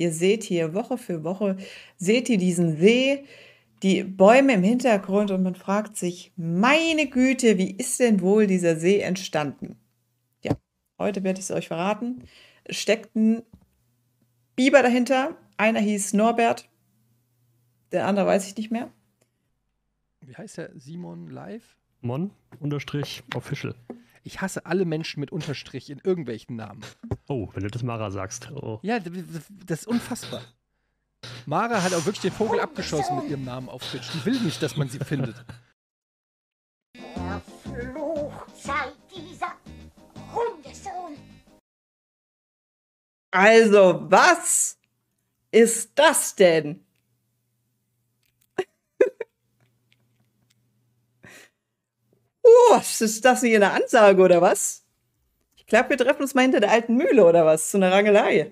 Ihr seht hier Woche für Woche, seht ihr diesen See, die Bäume im Hintergrund und man fragt sich, meine Güte, wie ist denn wohl dieser See entstanden? Ja, heute werde ich es euch verraten. Es steckt ein Biber dahinter. Einer hieß Norbert, der andere weiß ich nicht mehr. Wie heißt der? Simon Live? Mon_official. Ich hasse alle Menschen mit Unterstrich in irgendwelchen Namen. Oh, wenn du das Mara sagst. Oh. Ja, das ist unfassbar. Mara hat auch wirklich den Vogel abgeschossen mit ihrem Namen auf Twitch. Die will nicht, dass man sie findet. Verflucht sei dieser Hundesohn! Also, was ist das denn? Was ist das hier, eine Ansage oder was? Ich glaube, wir treffen uns mal hinter der alten Mühle oder was? Zu einer Rangelei.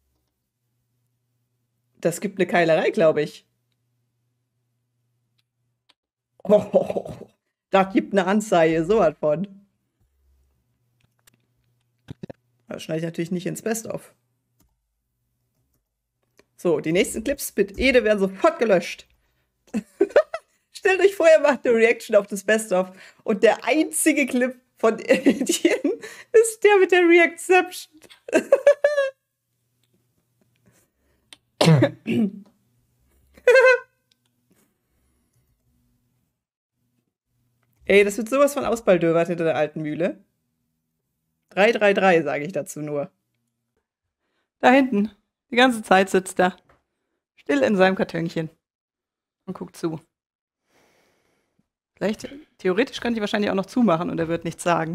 Das gibt eine Keilerei, glaube ich. Oh, das gibt eine Anzeige, so was von. Das schneide ich natürlich nicht ins Best-of. So, die nächsten Clips mit Ede werden sofort gelöscht. Stellt euch vor, ihr macht eine Reaction auf das Best-of und der einzige Clip von Etienne ist der mit der Reacception. Ey, das wird sowas von ausbaldowert hinter der alten Mühle. 333 sage ich dazu nur. Da hinten. Die ganze Zeit sitzt er. Still in seinem Kartönchen. Und guckt zu. Vielleicht, theoretisch könnte ich wahrscheinlich auch noch zumachen und er wird nichts sagen.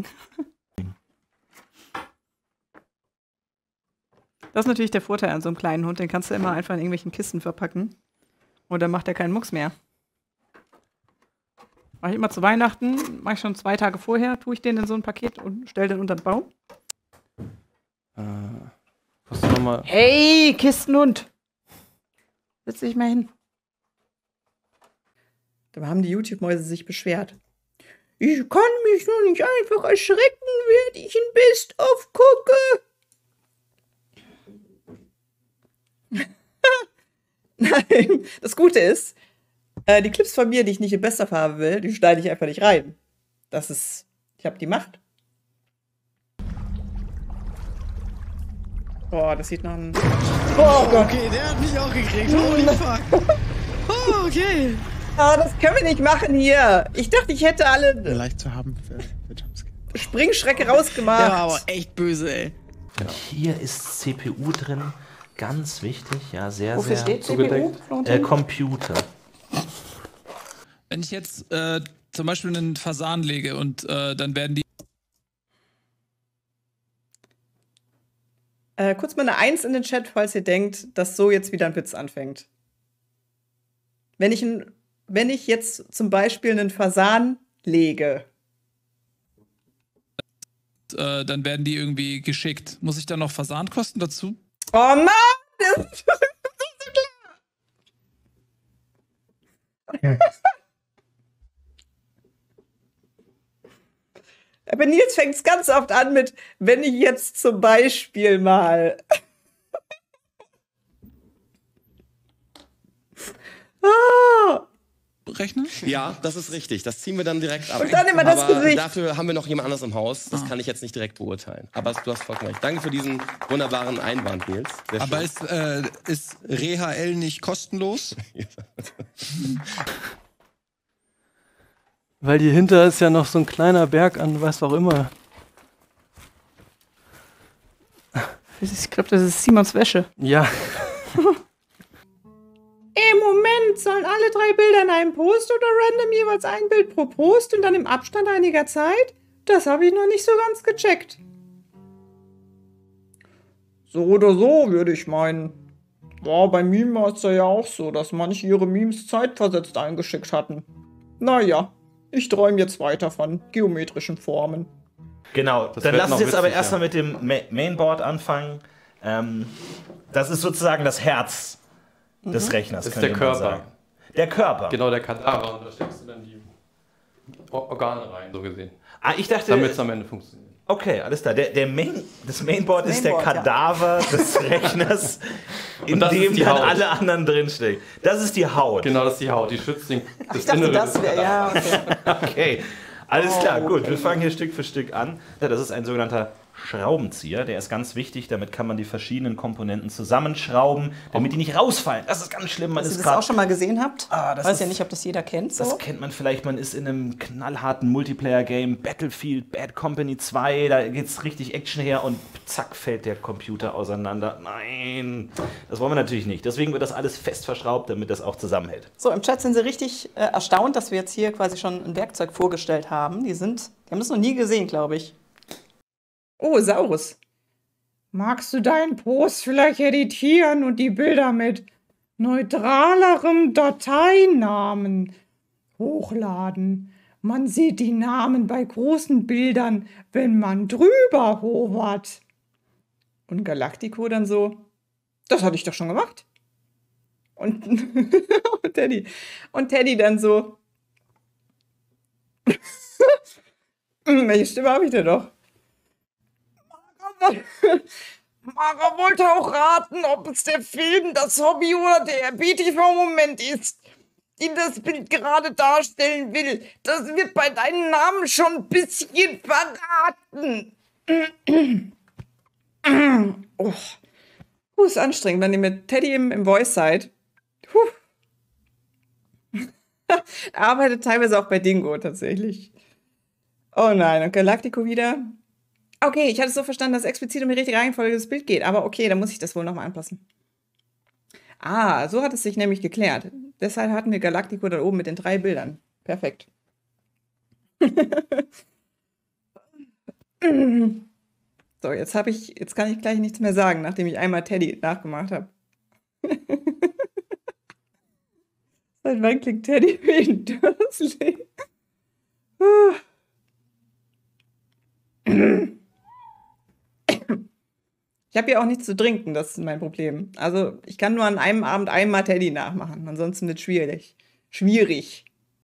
Das ist natürlich der Vorteil an so einem kleinen Hund. Den kannst du immer einfach in irgendwelchen Kisten verpacken. Und dann macht er keinen Mucks mehr. Mache ich immer zu Weihnachten, mache ich schon 2 Tage vorher, tue ich den in so ein Paket und stelle den unter den Baum. Was noch mal? Hey, Kistenhund! Setz dich mal hin. Da haben die YouTube-Mäuse sich beschwert. Ich kann mich nur nicht einfach erschrecken, während ich ein Best-of gucke. Nein, das Gute ist, die Clips von mir, die ich nicht im Best-of haben will, die schneide ich einfach nicht rein. Das ist, ich habe die Macht. Boah, das sieht nach einem... Oh Gott. Okay, der hat mich auch gekriegt. Holy fuck. Oh, okay. Ah, das können wir nicht machen hier. Ich dachte, ich hätte alle Leicht zu haben für Jumpscare. Springschrecke rausgemacht. Der war aber echt böse, ey. Und hier ist CPU drin, ganz wichtig, ja, sehr, Wofür sehr steht CPU? Computer. Wenn ich jetzt zum Beispiel einen Fasan lege und dann werden die... Kurz mal eine 1 in den Chat, falls ihr denkt, dass so jetzt wieder ein Witz anfängt. Wenn ich jetzt zum Beispiel einen Fasan lege. Dann werden die irgendwie geschickt. Muss ich dann noch Versandkosten dazu? Oh Mann! Das ist so klar. Aber Nils fängt es ganz oft an mit, wenn ich jetzt zum Beispiel mal. Rechnen? Ja, das ist richtig. Das ziehen wir dann direkt ab. Und dann immer das Aber Gesicht. dafür haben wir noch jemand anderes im Haus. Das kann ich jetzt nicht direkt beurteilen. Aber du hast vollkommen recht. Danke für diesen wunderbaren Einwand, Nils. Sehr Aber schön. ist ReHL nicht kostenlos? Weil hier hinter ist ja noch so ein kleiner Berg an was auch immer. Ich glaube, das ist Simons Wäsche. Ja. Im Moment sollen alle 3 Bilder in einem Post oder random jeweils ein Bild pro Post und dann im Abstand einiger Zeit? Das habe ich noch nicht so ganz gecheckt. So oder so, würde ich meinen. Ja, bei Meme war es ja auch so, dass manche ihre Memes zeitversetzt eingeschickt hatten. Naja, ich träume jetzt weiter von geometrischen Formen. Genau, Das dann wird lass noch uns jetzt aber witzig, erstmal mit dem Mainboard anfangen. Das ist sozusagen das Herz des Rechners. Das ist könnte der man Körper. sagen. Der Körper. Genau, der Kadaver. Und da steckst du dann die Organe rein, so gesehen. Ah, ich dachte, Damit es am Ende funktioniert. Okay, alles klar. Das Mainboard ist der Mainboard, ja. Kadaver des Rechners, in Und das ist dem die dann Haut. alle anderen drinstecken. Das ist die Haut. Genau, das ist die Haut, die schützt den, Ich dachte, das wäre, ja, okay. Okay, alles klar, Oh, gut. okay. Wir fangen hier Stück für Stück an. Ja, das ist ein sogenannter Schraubenzieher. Der ist ganz wichtig. Damit kann man die verschiedenen Komponenten zusammenschrauben, damit die nicht rausfallen. Das ist ganz schlimm. Man Dass ist ihr das grad- auch schon mal gesehen habt. das Weiß ja ist- nicht, ob das jeder kennt. So. Das kennt man vielleicht, man ist in einem knallharten Multiplayer-Game, Battlefield, Bad Company 2, da geht's richtig Action her und zack, fällt der Computer auseinander. Nein, das wollen wir natürlich nicht. Deswegen wird das alles fest verschraubt, damit das auch zusammenhält. So, im Chat sind sie richtig erstaunt, dass wir jetzt hier quasi schon ein Werkzeug vorgestellt haben. Die haben das noch nie gesehen, glaube ich. Oh, Saurus. Magst du deinen Post vielleicht editieren und die Bilder mit neutralerem Dateinamen hochladen? Man sieht die Namen bei großen Bildern, wenn man drüber hovert. Und Galactico dann so, das hatte ich doch schon gemacht. Und, und Teddy dann so, welche Stimme habe ich denn doch? Mara wollte auch raten, ob es der Film, das Hobby oder der BTV-Moment ist, den das Bild gerade darstellen will. Das wird bei deinem Namen schon ein bisschen verraten. Oh. Ist anstrengend, wenn ihr mit Teddy im Voice seid. Er arbeitet teilweise auch bei Dingo tatsächlich. Oh nein, und Galactico wieder. Okay, ich hatte es so verstanden, dass explizit um die richtige Reihenfolge das Bild geht. Aber okay, dann muss ich das wohl nochmal anpassen. Ah, so hat es sich nämlich geklärt. Deshalb hatten wir Galactico da oben mit den 3 Bildern. Perfekt. So, jetzt kann ich gleich nichts mehr sagen, nachdem ich einmal Teddy nachgemacht habe. Seit wann klingt Teddy wie ein Dursley? Ich habe ja auch nichts zu trinken, das ist mein Problem. Also ich kann nur an einem Abend einmal Teddy nachmachen, ansonsten wird es schwierig. Schwierig.